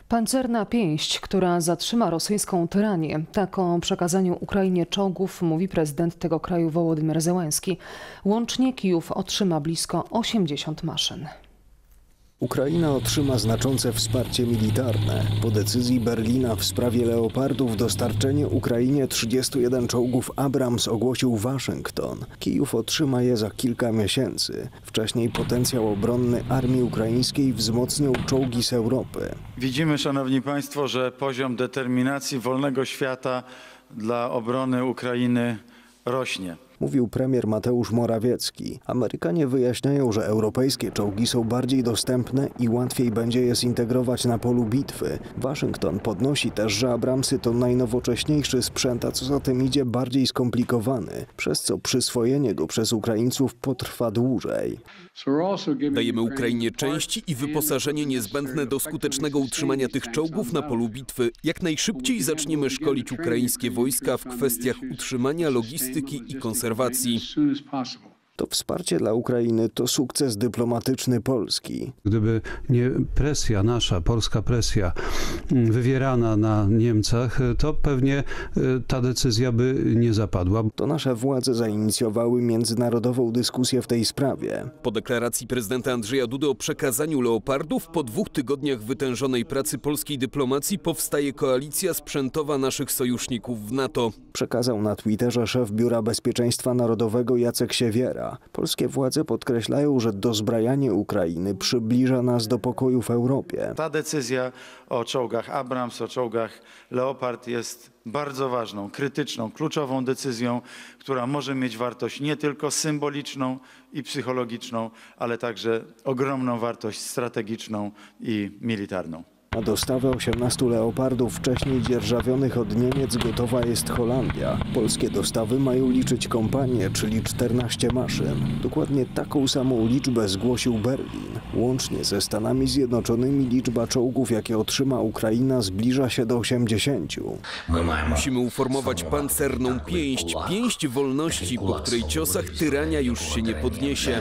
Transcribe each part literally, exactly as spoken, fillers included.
Pancerna pięść, która zatrzyma rosyjską tyranię. Tak o przekazaniu Ukrainie czołgów mówi prezydent tego kraju Wołodymyr Zełenski. Łącznie Kijów otrzyma blisko osiemdziesiąt maszyn. Ukraina otrzyma znaczące wsparcie militarne. Po decyzji Berlina w sprawie Leopardów dostarczenie Ukrainie trzydziestu jeden czołgów Abrams ogłosił Waszyngton. Kijów otrzyma je za kilka miesięcy. Wcześniej potencjał obronny armii ukraińskiej wzmocnił czołgi z Europy. Widzimy, szanowni państwo, że poziom determinacji wolnego świata dla obrony Ukrainy rośnie. Mówił premier Mateusz Morawiecki. Amerykanie wyjaśniają, że europejskie czołgi są bardziej dostępne i łatwiej będzie je zintegrować na polu bitwy. Waszyngton podnosi też, że Abramsy to najnowocześniejszy sprzęt, a co za tym idzie bardziej skomplikowany, przez co przyswojenie go przez Ukraińców potrwa dłużej. Dajemy Ukrainie części i wyposażenie niezbędne do skutecznego utrzymania tych czołgów na polu bitwy. Jak najszybciej zaczniemy szkolić ukraińskie wojska w kwestiach utrzymania, logistyki i konserwacji. To wsparcie dla Ukrainy to sukces dyplomatyczny Polski. Gdyby nie presja nasza, polska presja wywierana na Niemcach, to pewnie ta decyzja by nie zapadła. To nasze władze zainicjowały międzynarodową dyskusję w tej sprawie. Po deklaracji prezydenta Andrzeja Dudy o przekazaniu Leopardów, po dwóch tygodniach wytężonej pracy polskiej dyplomacji powstaje koalicja sprzętowa naszych sojuszników w NATO. Przekazał na Twitterze szef Biura Bezpieczeństwa Narodowego Jacek Siewiera. Polskie władze podkreślają, że dozbrajanie Ukrainy przybliża nas do pokoju w Europie. Ta decyzja o czołgach Abrams, o czołgach Leopard jest bardzo ważną, krytyczną, kluczową decyzją, która może mieć wartość nie tylko symboliczną i psychologiczną, ale także ogromną wartość strategiczną i militarną. Na dostawę osiemnastu Leopardów wcześniej dzierżawionych od Niemiec gotowa jest Holandia. Polskie dostawy mają liczyć kompanię, czyli czternaście maszyn. Dokładnie taką samą liczbę zgłosił Berlin. Łącznie ze Stanami Zjednoczonymi liczba czołgów, jakie otrzyma Ukraina, zbliża się do osiemdziesięciu. Musimy uformować pancerną pięść, pięść wolności, po której ciosach tyrania już się nie podniesie.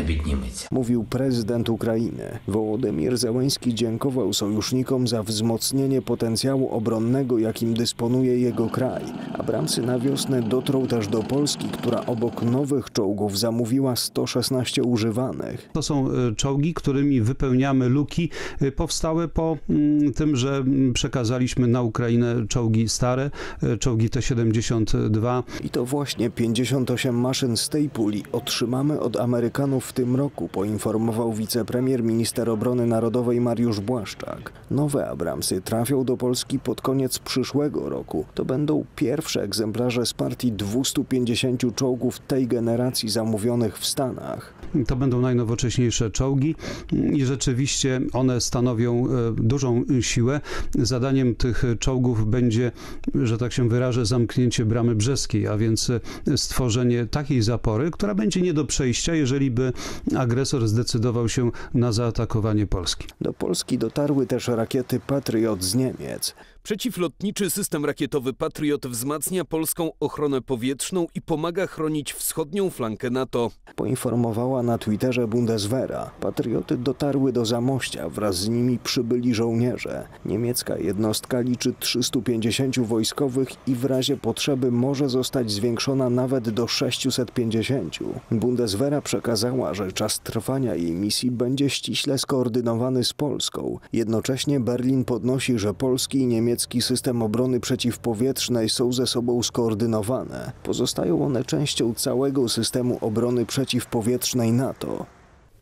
Mówił prezydent Ukrainy. Wołodymyr Zełenski dziękował sojusznikom za wzmocnienie potencjału obronnego, jakim dysponuje jego kraj. Abramsy na wiosnę dotrą też do Polski, która obok nowych czołgów zamówiła sto szesnaście używanych. To są czołgi, którymi wypełniamy luki powstałe po tym, że przekazaliśmy na Ukrainę czołgi stare, czołgi T siedemdziesiąt dwa. I to właśnie pięćdziesiąt osiem maszyn z tej puli otrzymamy od Amerykanów w tym roku, poinformował wicepremier minister obrony narodowej Mariusz Błaszczak. Nowe Abramsy trafią do Polski pod koniec przyszłego roku. To będą pierwsze egzemplarze z partii dwustu pięćdziesięciu czołgów tej generacji zamówionych w Stanach. To będą najnowocześniejsze czołgi i rzeczywiście one stanowią dużą siłę. Zadaniem tych czołgów będzie, że tak się wyrażę, zamknięcie bramy brzeskiej, a więc stworzenie takiej zapory, która będzie nie do przejścia, jeżeli by agresor zdecydował się na zaatakowanie Polski. Do Polski dotarły też rakiety Patriot z Niemiec. Przeciwlotniczy system rakietowy Patriot wzmacnia polską ochronę powietrzną i pomaga chronić wschodnią flankę NATO. Poinformowała na Twitterze Bundeswehra. Patrioty dotarły do Zamościa, wraz z nimi przybyli żołnierze. Niemiecka jednostka liczy trzystu pięćdziesięciu wojskowych i w razie potrzeby może zostać zwiększona nawet do sześciuset pięćdziesięciu. Bundeswehra przekazała, że czas trwania jej misji będzie ściśle skoordynowany z Polską. Jednocześnie Berlin podnosi, że polski i niemiecki Niemiecki system obrony przeciwpowietrznej są ze sobą skoordynowane. Pozostają one częścią całego systemu obrony przeciwpowietrznej NATO.